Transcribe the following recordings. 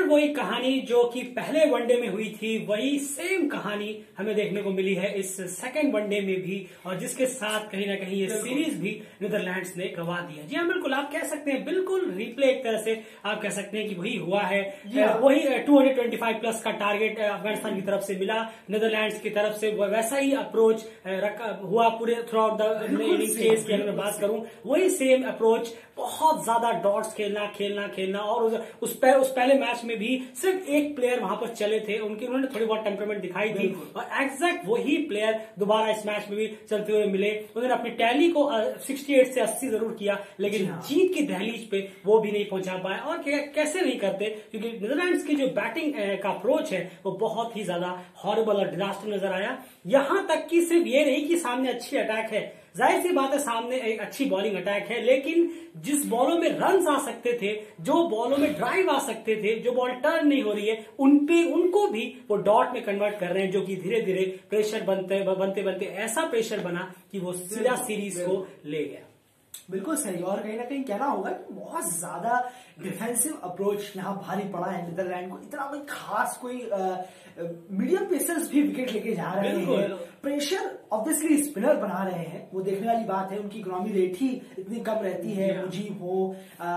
वही कहानी जो कि पहले वनडे में हुई थी, वही सेम कहानी हमें देखने को मिली है इस सेकंड वनडे में भी, और जिसके साथ कहीं ना कहीं ये सीरीज भी नीदरलैंड्स ने गंवा दिया। जी हाँ, बिल्कुल आप कह सकते हैं, बिल्कुल रिप्ले एक तरह से आप कह सकते हैं कि वही हुआ है। वही 225 प्लस का टारगेट अफगानिस्तान की तरफ से मिला, नीदरलैंड्स की तरफ से वैसा ही अप्रोच हुआ पूरे throughout the inning stage की। अगर मैं बात करूं, वही सेम अप्रोच, बहुत ज्यादा डॉट्स खेलना और उस पहले मैच में भी सिर्फ एक प्लेयर वहां पर चले थे, उन्होंने थोड़ी बहुत टेम्परामेंट दिखाई थी, और एग्जैक्ट वही प्लेयर दोबारा इस मैच में भी चलते हुए मिले। उन्होंने अपनी टैली को 68 से 80 जरूर किया, लेकिन जीत की दहलीज पे वो भी नहीं पहुंचा पाए। और कैसे नहीं करते, क्योंकि नीदरलैंड्स की जो बैटिंग का अप्रोच है वो बहुत ही ज्यादा हॉरिबल और डिजास्टर नजर आया। यहां तक कि सिर्फ ये नहीं कि सामने अच्छी अटैक है, जाहिर सी बात है सामने एक अच्छी बॉलिंग अटैक है, लेकिन जिस बॉलों में रन्स आ सकते थे, जो बॉलों में ड्राइव आ सकते थे, जो बॉल टर्न नहीं हो रही है, उनको भी वो डॉट में कन्वर्ट कर रहे हैं, जो कि धीरे धीरे प्रेशर बनते ऐसा प्रेशर बना कि वो सीधा सीरीज को ले गया। बिल्कुल सही। और कहीं ना कहीं कहना होगा कि बहुत ज्यादा डिफेंसिव अप्रोच यहाँ भारी पड़ा है नीदरलैंड को। इतना कोई खास कोई मीडियम पेसर्स भी विकेट लेके जा रहे हैं, प्रेशर ऑब्वियसली स्पिनर बना रहे हैं, वो देखने वाली बात है। उनकी इकोनॉमी रेट ही इतनी कम रहती है, मुजीब हो,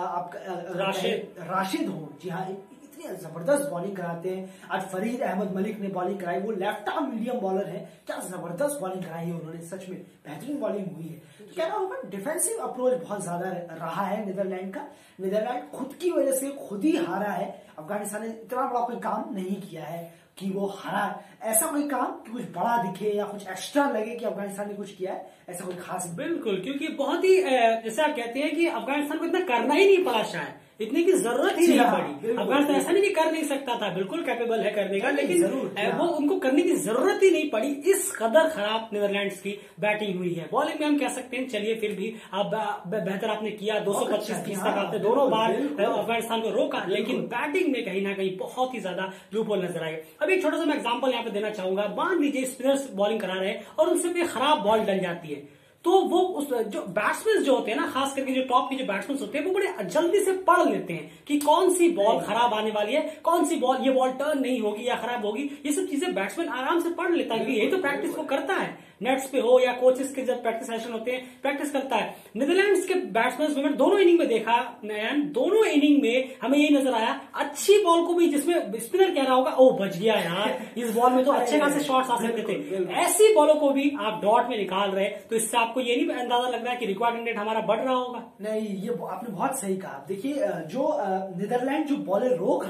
राशिद हो, जी हाँ, जबरदस्त बॉलिंग कराते हैं। आज फरीद अहमद मलिक ने बॉलिंग कराई, वो लेफ्ट आर्म मीडियम बॉलर है, क्या जबरदस्त बॉलिंग कराई है उन्होंने, सच में बेहतरीन बॉलिंग हुई है। तो कहना होगा डिफेंसिव अप्रोच बहुत ज्यादा रहा है नीदरलैंड का। नीदरलैंड खुद की वजह से खुद ही हारा है। अफगानिस्तान ने इतना बड़ा कोई काम नहीं किया है कि वो हारा। ऐसा कोई काम कि कुछ बड़ा दिखे या कुछ एक्स्ट्रा लगे कि अफगानिस्तान ने कुछ किया है, ऐसा कोई खास। बिल्कुल, क्योंकि बहुत ही जैसे आप कहते हैं कि अफगानिस्तान को इतना करना ही नहीं पड़ा, शायद इतने की जरूरत ही नहीं पड़ी। अफगानिस्तान ऐसा नहीं कि कर नहीं सकता था, बिल्कुल कैपेबल है करने का, लेकिन वो उनको करने की जरूरत ही नहीं पड़ी। इस कदर खराब नीदरलैंड्स की बैटिंग हुई है। बॉलिंग में हम कह सकते हैं, चलिए फिर भी अब बेहतर आपने किया, 225-30 तक आपने दोनों बार अफगानिस्तान को रोका, लेकिन बैटिंग में कहीं ना कहीं बहुत ही ज्यादा लूपहोल नजर आए। अब एक छोटा सा मैं एग्जाम्पल यहाँ पे देना चाहूंगा। मान लीजिए स्पिनर्स बॉलिंग करा रहे हैं और उनसे कोई खराब बॉल डल जाती है, तो वो उस जो बैट्समैन जो होते हैं ना, खास करके जो टॉप के जो बैट्समैन होते हैं, वो बड़े जल्दी से पढ़ लेते हैं कि कौन सी बॉल खराब आने वाली है, कौन सी बॉल ये बॉल टर्न नहीं होगी या खराब होगी। ये सब चीजें बैट्समैन आराम से पढ़ लेता है, यही तो प्रैक्टिस वो करता है, नेट्स पे हो या कोचेस के जब प्रैक्टिस सेशन होते हैं, प्रैक्टिस करता है। नीदरलैंड्स के बैट्समैन मैंने दोनों इनिंग में देखा, दोनों इनिंग में हमें यही नजर आया, अच्छी बॉल को भी जिसमें स्पिनर कह रहा होगा ओ बच गया यार, इस बॉल में तो अच्छे खासे शॉट्स आ सकते थे, ऐसी बॉलों को भी आप डॉट में निकाल रहे, तो इससे आपको ये नहीं अंदाजा लग रहा है कि रिक्वायर्ड रेट हमारा बढ़ रहा होगा। नहीं, ये आपने बहुत सही कहा। देखिए, जो नीदरलैंड जो बॉलर रोक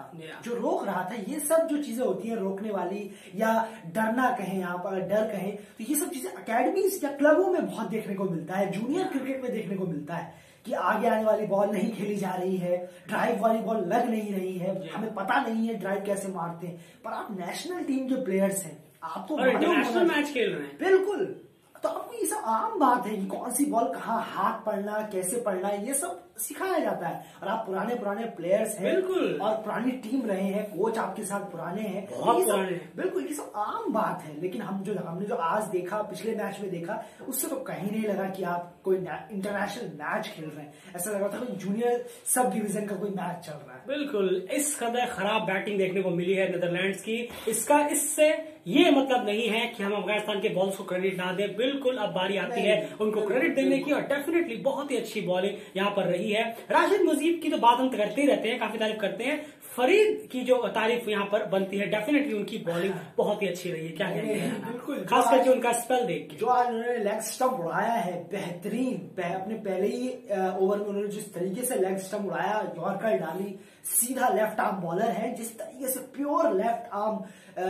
रहा था, ये सब जो चीजें होती है रोकने वाली या डरना कहें, यहाँ पर डर कहें, तो ये सब चीजें अकेडमीज या क्लबों में बहुत देखने को मिलता है, जूनियर क्रिकेट में देखने को मिलता है कि आगे आने वाली बॉल नहीं खेली जा रही है, ड्राइव वाली बॉल लग नहीं रही है, हमें पता नहीं है ड्राइव कैसे मारते हैं। पर आप नेशनल टीम के प्लेयर्स हैं, आपको इंटरनेशनल मैच खेल रहे हैं, बिल्कुल, तो आपको ये सब आम बात है कि कौन सी बॉल कहाँ हाथ पड़ना, कैसे पड़ना, ये सब सिखाया जाता है। और आप पुराने प्लेयर्स हैं, बिल्कुल, और पुरानी टीम रहे हैं, कोच आपके साथ पुराने हैं, बिल्कुल ये सब आम बात है। लेकिन हमने जो आज देखा, पिछले मैच में देखा, उससे तो कहीं नहीं लगा कि आप कोई इंटरनेशनल मैच खेल रहे हैं, ऐसा लगा था कोई जूनियर सब डिवीजन का कोई मैच चल रहा है। बिल्कुल, इस कदर खराब बैटिंग देखने को मिली है नीदरलैंड्स की। इससे ये मतलब नहीं है कि हम अफगानिस्तान के बॉल्स को क्रेडिट ना दें, बिल्कुल अब बारी आती है उनको क्रेडिट देने की, और डेफिनेटली बहुत ही अच्छी बॉलिंग यहाँ पर रही है। राशिद मुजीब की तो बात हम करते ही रहते हैं, काफी तारीफ करते हैं। फरीद की जो तारीफ यहाँ पर बनती है, डेफिनेटली उनकी बॉलिंग बहुत ही अच्छी रही है, क्या कहते हैं, बिल्कुल, खास करके उनका स्पेल देख के जो आज उन्होंने लेग स्टंप उड़ाया है, बेहतरीन। अपने पहले ही ओवर में उन्होंने जिस तरीके से लेग स्टंप उड़ाया, यॉर्कर डाली, सीधा लेफ्ट आर्म बॉलर है, जिस तरीके से प्योर लेफ्ट आर्म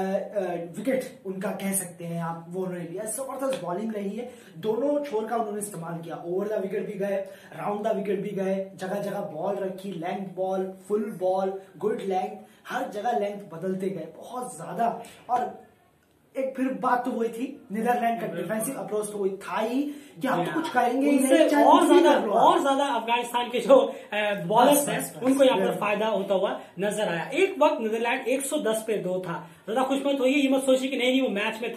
विकेट उनका कह सकते हैं आप, वो उन्होंने लिया। जबरदस्त बॉलिंग रही है, दोनों छोर का उन्होंने इस्तेमाल किया, ओवर द विकेट भी गए, राउंड द विकेट भी गए, जगह जगह बॉल रखी, length ball, full ball, good length, हर जगह लेंथ बदलते गए बहुत ज्यादा। और एक फिर बात तो वही थी, नीदरलैंड का डिफेंसिव अप्रोच तो वही था ही कि हम तो कुछ करेंगे ही नहीं, और ज्यादा अफगानिस्तान के जो बॉलर्स हैं उनको यहाँ पर फायदा होता हुआ नजर आया। एक वक्त नीदरलैंड 110 पे 2 था, ज्यादा खुश मत होइए, ये मत सोचिए कि नहीं वो मैच में था,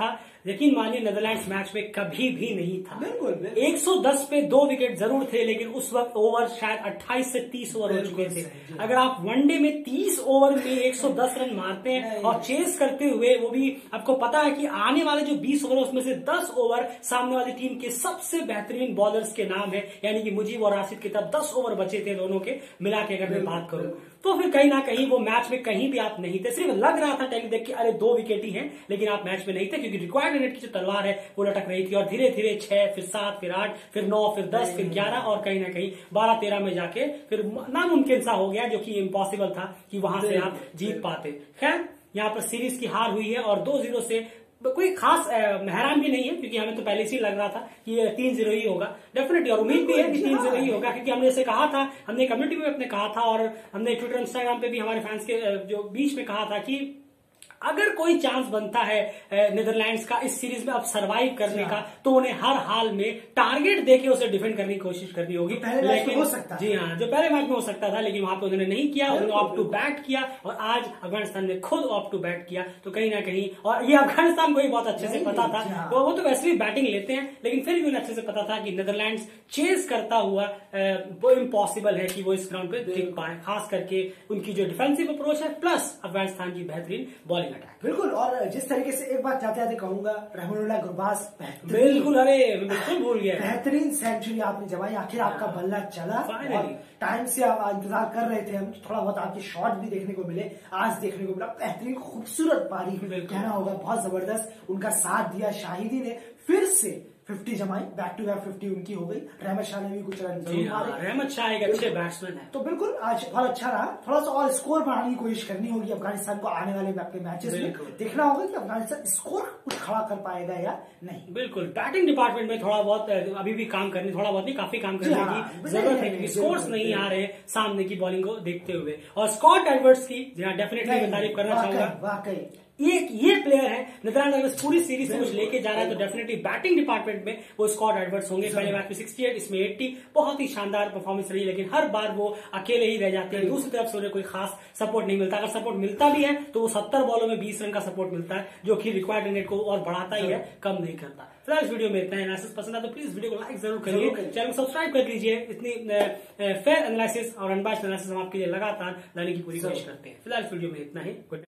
यकीन मानिए नीदरलैंड्स मैच में कभी भी नहीं था। बिल्कुल 110 पे 2 विकेट जरूर थे, लेकिन उस वक्त ओवर शायद 28 से 30 ओवर हो चुके थे। अगर आप वनडे में 30 ओवर में 110 रन मारते हैं और चेस करते हुए, वो भी आपको पता है कि आने वाले जो 20 ओवर उसमें से 10 ओवर सामने वाली टीम के सबसे बेहतरीन बॉलर्स के नाम है, यानी कि मुजीब और राशिद के तब 10 ओवर बचे थे दोनों के मिला के अगर मैं बात करूं, तो फिर कहीं ना कहीं वो मैच में कहीं भी आप नहीं थे। सिर्फ लग रहा था टेली देख के अरे 2 विकेट ही हैं, लेकिन आप मैच में नहीं थे, क्योंकि रिक्वायर्ड रन की जो तलवार है वो लटक रही थी। और धीरे धीरे 6, फिर 7, फिर 8, फिर 9, फिर 10, फिर 11 और कहीं ना कहीं 12-13 में जाके फिर नामुमकिन सा हो गया, जो कि इम्पॉसिबल था कि वहां से आप जीत पाते। खैर, यहाँ पर सीरीज की हार हुई है और 2-0 से कोई खास हैरान भी नहीं है, क्योंकि हमें तो पहले से ही लग रहा था कि ये 3-0 ही होगा डेफिनेटली, और उम्मीद भी है कि 3-0 ही होगा, क्योंकि हमने जैसे कहा था, हमने कम्युनिटी में अपने कहा था और हमने ट्विटर इंस्टाग्राम पे भी हमारे फैंस के जो बीच में कहा था कि अगर कोई चांस बनता है नीदरलैंड्स का इस सीरीज में अब सरवाइव करने का, तो उन्हें हर हाल में टारगेट देके उसे डिफेंड करने की कोशिश करनी होगी। लेकिन हो सकता जी हाँ, जो पहले मैच में हो सकता था, लेकिन वहां पे उन्होंने नहीं किया, उन्होंने ऑफ टू बैट किया और आज अफगानिस्तान ने खुद ऑफ टू बैट किया। तो कहीं ना कहीं, और ये अफगानिस्तान को भी बहुत अच्छे से पता था, वो तो वैसे भी बैटिंग लेते हैं, लेकिन फिर भी उन्हें अच्छे से पता था कि नीदरलैंड्स चेज करता हुआ वो इम्पॉसिबल है कि वो इस ग्राउंड पे टिक पाए, खास करके उनकी जो डिफेंसिव अप्रोच है प्लस अफगानिस्तान की बेहतरीन बॉलिंग अटैक। बिल्कुल, और जिस तरीके से एक बात जाते जाते कहूंगा, रहमानुल्लाह गुरबाज बिल्कुल, अरे बिल्कुल भूल गया, बेहतरीन सेंचुरी आपने जमाई, आखिर आपका बल्ला चला। टाइम से आप इंतजार कर रहे थे हम, थोड़ा बहुत आपके शॉट भी देखने को मिले, आज देखने को मिला, बेहतरीन खूबसूरत पारी कहना होगा, बहुत जबरदस्त उनका साथ दिया। शाहिदी ने फिर से 50 जमाई, बैक टू बैक 50 उनकी हो गई। रहमत शाह ने भी कुछ रन जरूर मारे। रहमत शाह एक अच्छे बैट्समैन है, तो बिल्कुल आज बहुत अच्छा रहा। थोड़ा सा और स्कोर बढ़ाने की कोशिश करनी होगी अफगानिस्तान को आने वाले अपने मैचेस में, देखना होगा कि अफगानिस्तान स्कोर कुछ खड़ा कर पाएगा या नहीं। बिल्कुल, बैटिंग डिपार्टमेंट में थोड़ा बहुत अभी भी काम करने, थोड़ा बहुत नहीं काफी काम करने की जरूरत है, क्योंकि स्कोर्स नहीं आ रहे सामने की बॉलिंग को देखते हुए। और स्कॉट एडवर्ड्स की डेफिनेटली मैं तारीफ करना चाहूंगा, वाकई ये प्लेयर है, नीदरलैंड अगर पूरी सीरीज से कुछ लेके जा रहा है तो डेफिनेटली बैटिंग डिपार्टमेंट में वो स्कॉट एडवर्ड्स होंगे। पहले मैच में 68, इसमें 80, बहुत ही शानदार परफॉर्मेंस रही, लेकिन हर बार वो अकेले ही रह जाते हैं, दूसरी तरफ से उन्हें कोई खास सपोर्ट नहीं मिलता। अगर सपोर्ट मिलता भी है तो वो 70 बॉलों में 20 रन का सपोर्ट मिलता है, जो कि रिक्वायर्ड रन को और बढ़ाता ही है, कम नहीं करता। फिलहाल इस वीडियो में इतना एनालिसिस पसंद आया तो प्लीज वीडियो को लाइक जरूर करिए, चैनल को सब्सक्राइब कर लीजिए। इतनी फेयर एनालिसिस और अनबायस्ड एनालिसिस हम आपके लिए लगातार लाने की पूरी कोशिश करते हैं। फिलहाल इस वीडियो में इतना ही।